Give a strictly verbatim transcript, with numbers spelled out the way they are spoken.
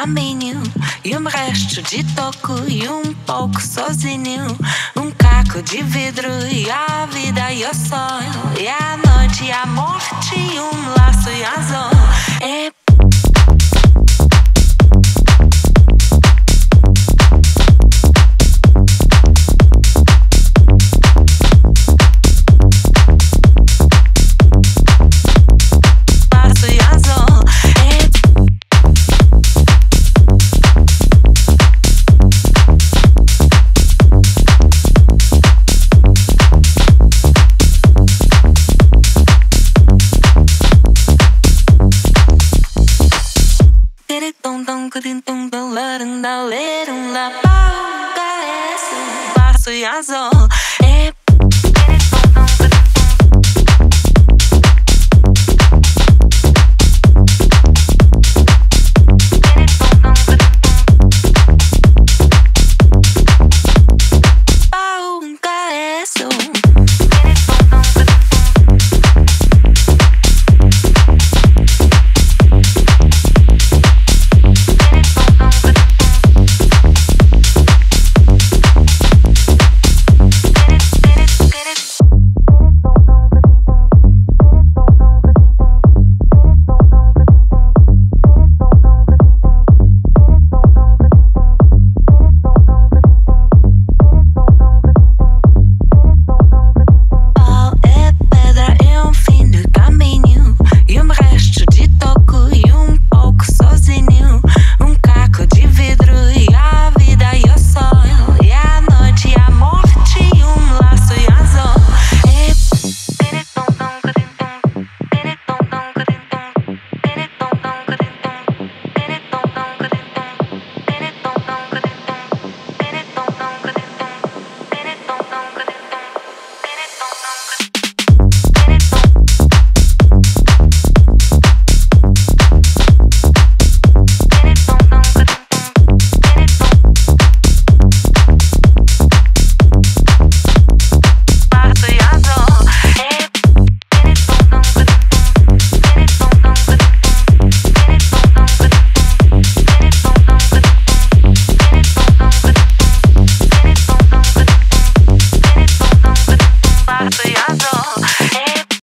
caminho e um resto de toco e um pouco sozinho. Um caco de vidro e a vida e o sol e a noite e a morte e um laço e azul. É passo e azul.